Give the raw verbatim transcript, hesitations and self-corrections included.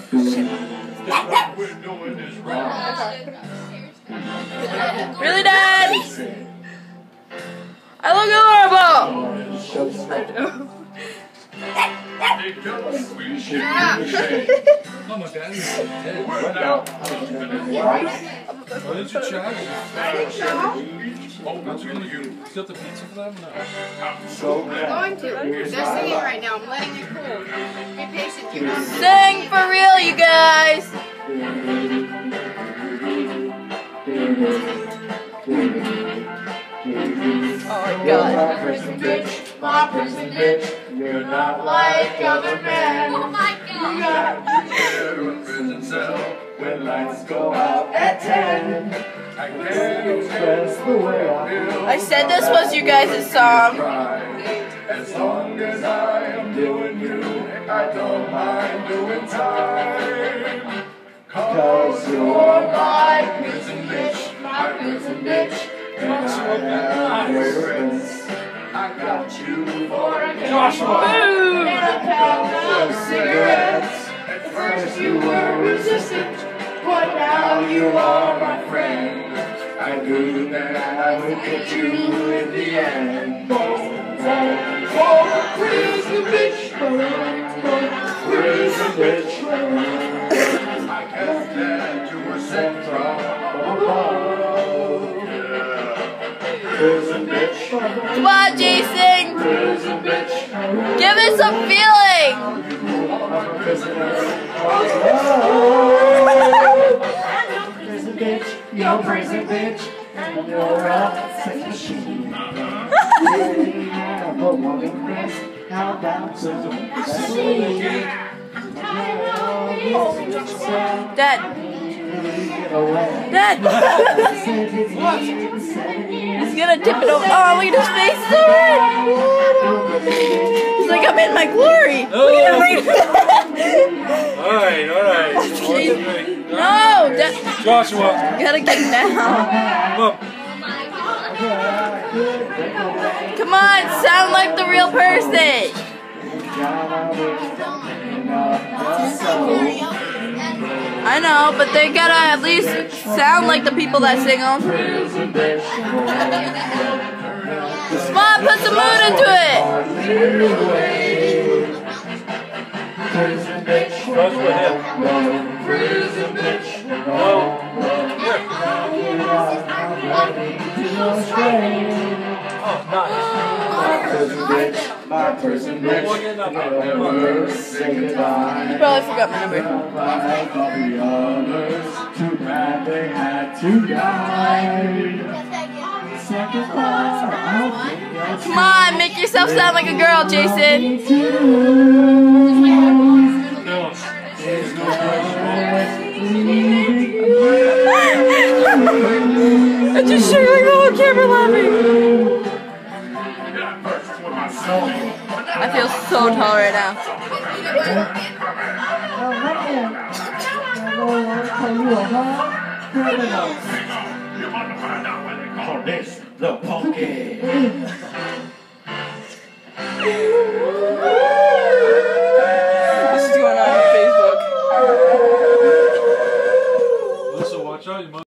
Really, Dad? I look adorable! Oh my God, he's so dead. Why didn't you charge? I didn't charge. Oh, that's really good. You got the pizza for them? No. I'm going to. They're singing right now. I'm letting it cool. Be patient. Keep on. Sing for real, you guys! Oh my God. My prison bitch, my prison bitch, you're not like other men. Oh my God. You got me there in a prison cell when lights go out at ten. I can't express the way I feel. I said this was you guys' song. As long as I am doing you, I don't mind doing time. Cause you're my prison bitch, my prison bitch. And I have fragrance. I got you for a Joshua! and a pound of cigarettes. At first you were resistant, but now you are my friend. I knew that I would get you in the end. Oh, prison bitch, prison bitch. I guess that you were sent from above. Prison bitch. Come on, Jason! Prison bitch. Give it some feeling! Prison bitch, yo prison bitch, and you're a sex machine. How about some sleep? Dad! Dad! He's gonna tip it over. Oh, look at his face, so red! He's like, I'm in my glory! Look at him! Alright, alright. No! Dad! Joshua! You gotta get down. Come up. Come on, sound like the real person! I know, but they gotta at least sound like the people that sing them. Come on, put some mood into it! Joshua, here. Oh, nice. My prison bitch, I'll never say goodbye. You probably forgot my number. Like all the others, too bad they had to die. Come on, make yourself sound like a girl, Jason. I just shook like the whole camera laughing. I feel so tall right now. Call this the Pokey.